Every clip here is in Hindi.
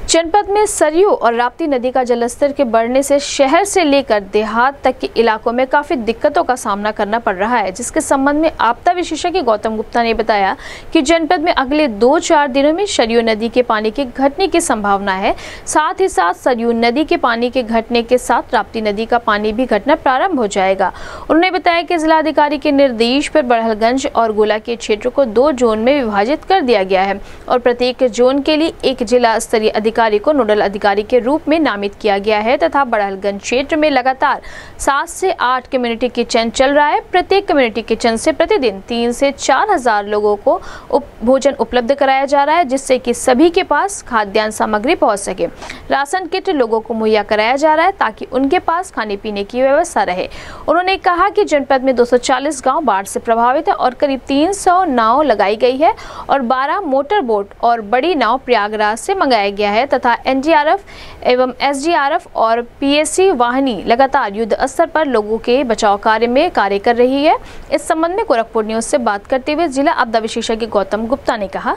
जनपद में सरयू और राप्ती नदी का जलस्तर के बढ़ने से शहर से लेकर देहात तक के इलाकों में काफी दिक्कतों का सामना करना पड़ रहा है, जिसके संबंध में आपदा विशेषज्ञ गौतम गुप्ता ने बताया कि जनपद में अगले 2-4 दिनों में सरयू नदी के पानी के घटने की संभावना है। साथ ही साथ सरयू नदी के पानी के घटने के साथ राप्ती नदी का पानी भी घटना प्रारंभ हो जाएगा। उन्होंने बताया कि जिलाधिकारी के निर्देश पर बड़हलगंज और गोला के क्षेत्र को 2 जोन में विभाजित कर दिया गया है और प्रत्येक जोन के लिए एक जिला स्तरीय अधिकारी को नोडल अधिकारी के रूप में नामित किया गया है तथा बड़हलगंज क्षेत्र में लगातार 7 से 8 कम्युनिटी किचन चल रहा है। प्रत्येक कम्युनिटी किचन से प्रतिदिन 3 से 4 हजार लोगों को भोजन उपलब्ध कराया जा रहा है, जिससे कि सभी के पास खाद्यान्न सामग्री पहुंच सके। राशन किट लोगों को मुहैया कराया जा रहा है ताकि उनके पास खाने पीने की व्यवस्था रहे। उन्होंने कहा कि जनपद में 240 गाँव बाढ़ से प्रभावित है और करीब 300 नाव लगाई गई है और 12 मोटर बोट और बड़ी नाव प्रयागराज से मंगाया गया है तथा एनडीआरएफ एवं एसडीआरएफ और पीएससी वाहिनी लगातार युद्ध स्तर पर लोगों के बचाव कार्य में कार्य कर रही है। इस संबंध में गोरखपुर न्यूज से बात करते हुए जिला आपदा विशेषज्ञ गौतम गुप्ता ने कहा,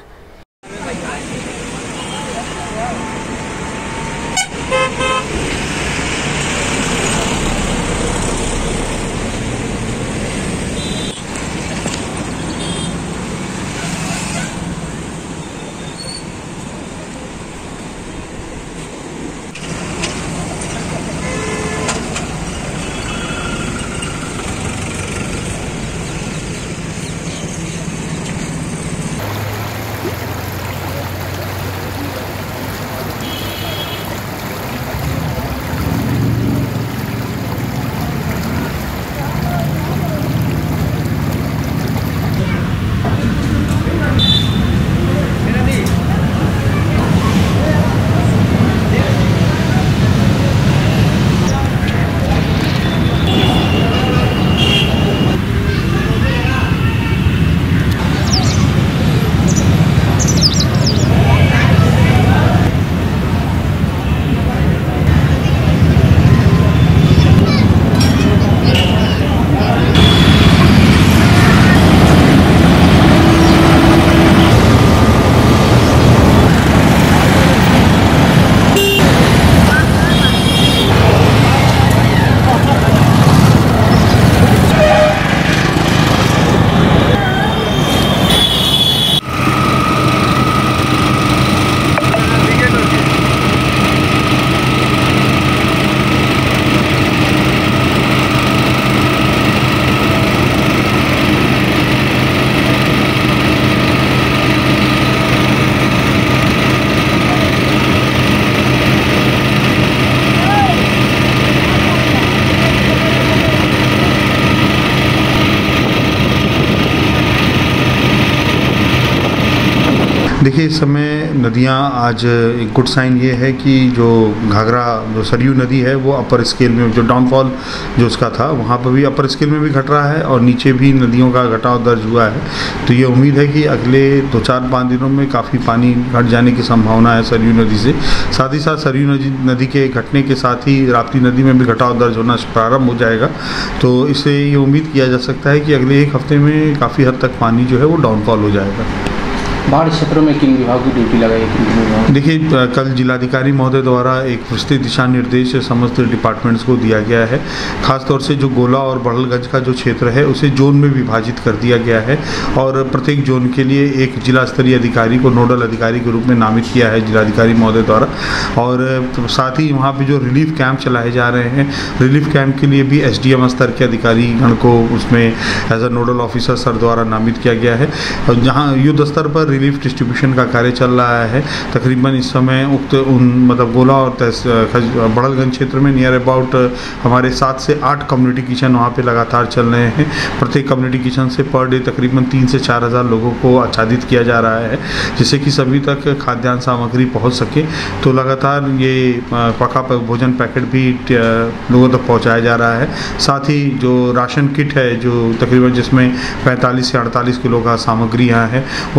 देखिए, इस समय नदियाँ आज एक गुड साइन ये है कि जो घाघरा जो सरयू नदी है वो अपर स्केल में जो डाउनफॉल जो उसका था वहाँ पर भी अपर स्केल में भी घट रहा है और नीचे भी नदियों का घटाव दर्ज हुआ है। तो ये उम्मीद है कि अगले 2-4-5 दिनों में काफ़ी पानी घट जाने की संभावना है सरयू नदी से। साथ ही साथ सरयू नदी के घटने के साथ ही राप्ती नदी में भी घटाव दर्ज होना प्रारंभ हो जाएगा। तो इससे ये उम्मीद किया जा सकता है कि अगले 1 हफ्ते में काफ़ी हद तक पानी जो है वो डाउनफॉल हो जाएगा। बाढ़ क्षेत्रों में किन विभागों की ड्यूटी लगाई है? देखिए, कल जिलाधिकारी महोदय द्वारा एक विस्तृत दिशा निर्देश समस्त डिपार्टमेंट्स को दिया गया है। खासतौर से जो गोला और बड़हलगंज का जो क्षेत्र है उसे जोन में विभाजित कर दिया गया है और प्रत्येक जोन के लिए एक जिला स्तरीय अधिकारी को नोडल अधिकारी के रूप में नामित किया है जिलाधिकारी महोदय द्वारा। और साथ ही वहाँ पर जो रिलीफ कैंप चलाए जा रहे हैं, रिलीफ कैंप के लिए भी SDM स्तर के अधिकारीगण को उसमें as a nodal officer sir द्वारा नामित किया गया है। और जहाँ युद्ध स्तर पर रिलीफ डिस्ट्रीब्यूशन का कार्य चल रहा है, तकरीबन इस समय मतलब गोला और बड़हलगंज क्षेत्र में नियर अबाउट हमारे 7 से 8 कम्युनिटी किचन वहाँ पे लगातार चल रहे हैं। प्रत्येक कम्युनिटी किचन से पर डे तकरीबन 3 से 4 हज़ार लोगों को आच्छादित किया जा रहा है, जिससे कि सभी तक खाद्यान्न सामग्री पहुँच सके। तो लगातार ये पका भोजन पैकेट भी लोगों तक पहुँचाया जा रहा है। साथ ही जो राशन किट है जो तकरीबन जिसमें 45 से 48 किलो का सामग्री यहाँ है, वह भी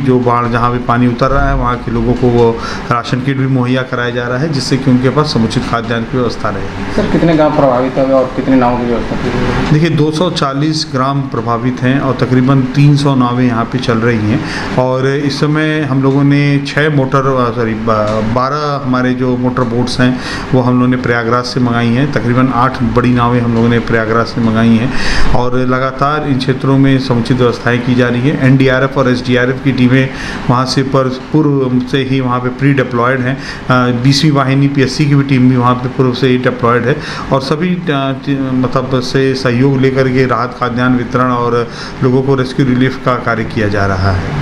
जो बाढ़ जहाँ भी पानी उतर रहा है वहाँ के लोगों को वो राशन किट भी मुहैया कराया जा रहा है, जिससे कि उनके पास समुचित खाद्यान्न की व्यवस्था रहे। सर कितने गांव प्रभावित हुए और कितने नावों की व्यवस्था की गई है? देखिए 240 ग्राम प्रभावित हैं और तकरीबन 300 नावें यहाँ पे चल रही हैं। और इस समय हम लोगों ने 12 हमारे जो मोटर बोट्स हैं वो हम लोगों ने प्रयागराज से मंगाई हैं। तकरीबन 8 बड़ी नावें हम लोगों ने प्रयागराज से मंगाई हैं और लगातार इन क्षेत्रों में समुचित व्यवस्थाएं की जा रही है। एनडीआरएफ और एसडीआरएफ की टीमें वहाँ से पूर्व से ही वहाँ पे प्री डिप्लॉयड हैं। 20वीं वाहिनी पीएससी की भी टीम भी वहाँ पे पूर्व से ही डिप्लॉयड है और सभी मतलब से सहयोग लेकर के राहत खाद्यान्न वितरण और लोगों को रेस्क्यू रिलीफ का कार्य किया जा रहा है।